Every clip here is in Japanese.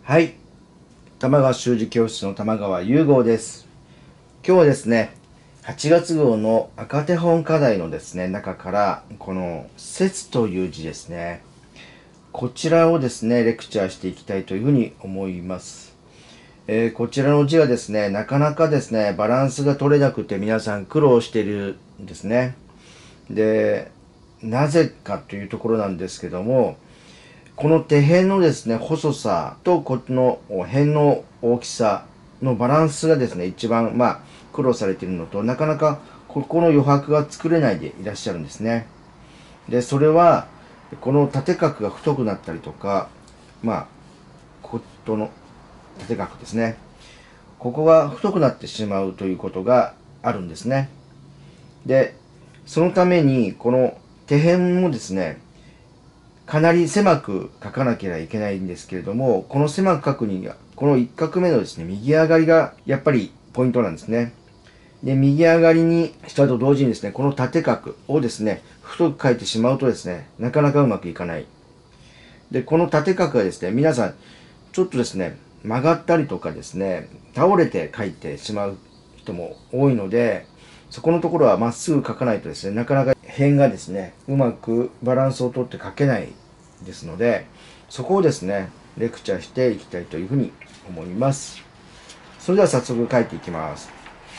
はい。玉川修司教室の玉川雄吾です。今日はですね、8月号の赤手本課題のですね、中から、この節という字ですね。こちらをですね、レクチャーしていきたいというふうに思います。こちらの字はですね、なかなかですね、バランスが取れなくて皆さん苦労しているんですね。で、なぜかというところなんですけども、この手辺のですね、細さとこっちの辺の大きさのバランスがですね、一番苦労されているのと、なかなかここの余白が作れないでいらっしゃるんですね。で、それは、この縦角が太くなったりとか、こっの縦角ですね。ここが太くなってしまうということがあるんですね。で、そのために、この手辺もですね、かなり狭く書かなければいけないんですけれども、この狭く書くには、この一画目のですね、右上がりがやっぱりポイントなんですね。で、右上がりにしたと同時にですね、この縦角をですね、太く書いてしまうとですね、なかなかうまくいかない。で、この縦角がですね、皆さん、ちょっとですね、曲がったりとかですね、倒れて書いてしまう人も多いので、そこのところはまっすぐ書かないとですね、なかなか辺がですね、うまくバランスをとって書けないですので、そこをですね、レクチャーしていきたいというふうに思います。それでは早速書いていきます。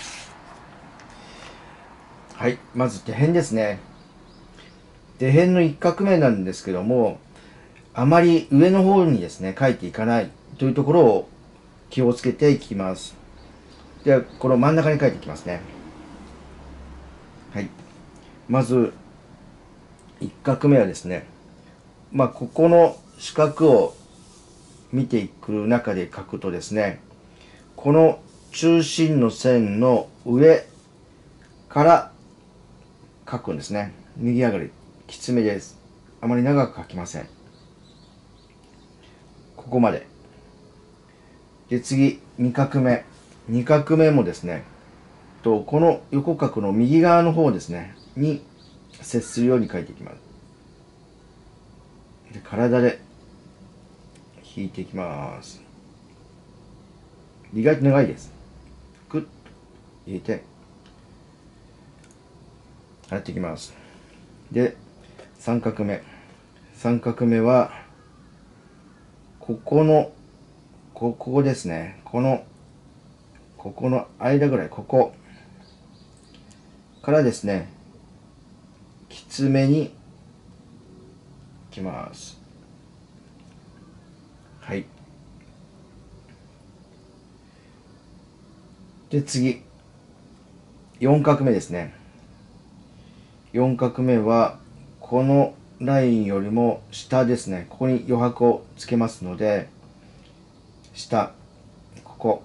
はい、まず手辺ですね。手辺の一画目なんですけども、あまり上の方にですね、書いていかないというところを気をつけていきます。では、この真ん中に書いていきますね。はい。まず、一画目はですね、ここの四角を見ていく中で書くとですね、この中心の線の上から書くんですね。右上がり、きつめです。あまり長く書きません。ここまで。で、次、2画目。2画目もですね、この横角の右側の方ですね、に接するように書いていきます。で、体で引いていきます。意外と長いです。グッと入れて、洗っていきます。で、3画目。3画目は、ここですね。ここの間ぐらい、ここからですね、きつめにいきます。はい。で、次。4画目ですね。4画目は、このラインよりも下ですね。ここに余白をつけますので、下、ここ。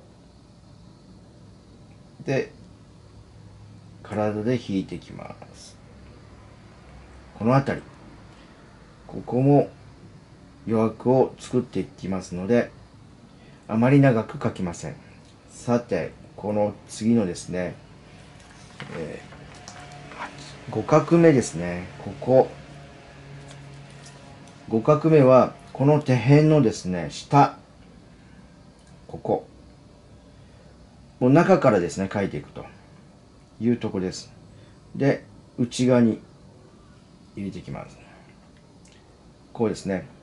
で、体で引いていきます。この辺り。ここも余白を作っていきますので、あまり長く書きません。さて、この次のですね、5画目ですね。ここ。5画目は、この手辺のですね、下。ここ。もう中からですね、書いていくというところです。で、内側に入れていきます。こうですね。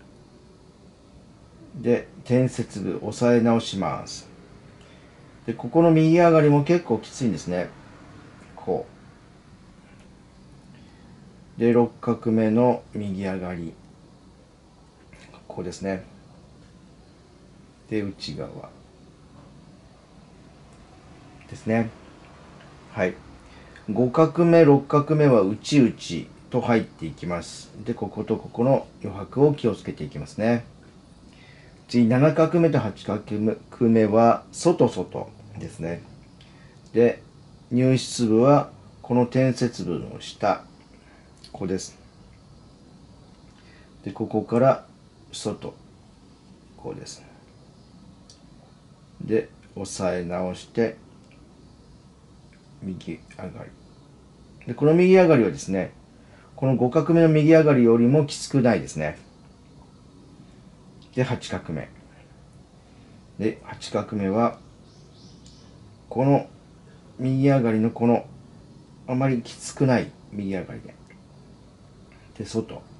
で、点節部、押さえ直します。で、ここの右上がりも結構きついんですね。こう。で、6画目の右上がり。ここですね。で、内側ですね。はい。5画目、6画目は内々と入っていきます。で、こことここの余白を気をつけていきますね。次、7画目と8画目は外外ですね。で、入筆部はこの点節部の下。ここです。で、ここから外。こうです。で、押さえ直して、右上がり。で、この右上がりはですね、この5画目の右上がりよりもきつくないですね。で、8画目。 で、8画目は、この右上がりのこの、あまりきつくない右上がりで。で、外。こ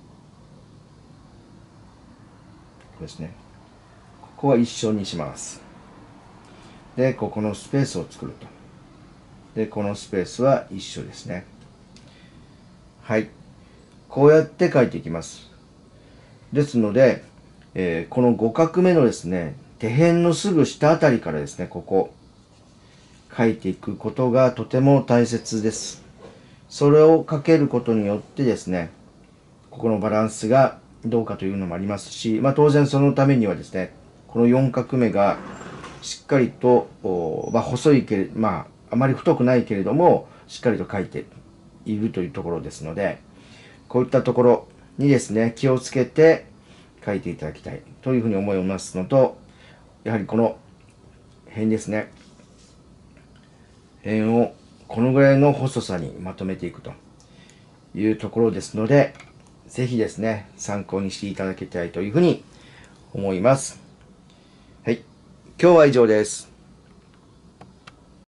こですね。ここは一緒にします。で、ここのスペースを作ると。で、このスペースは一緒ですね。はい。こうやって書いていきます。ですので、この5画目のですね、手辺のすぐ下あたりからですね、ここ、書いていくことがとても大切です。それを書けることによってですね、ここのバランスがどうかというのもありますし、当然そのためにはですね、この4画目がしっかりと、細いけれど、あまり太くないけれども、しっかりと書いているというところですので、こういったところにですね、気をつけて書いていただきたいというふうに思いますのと、やはりこの辺ですね、辺をこのぐらいの細さにまとめていくというところですので、ぜひですね、参考にしていただきたいというふうに思います。はい。今日は以上です。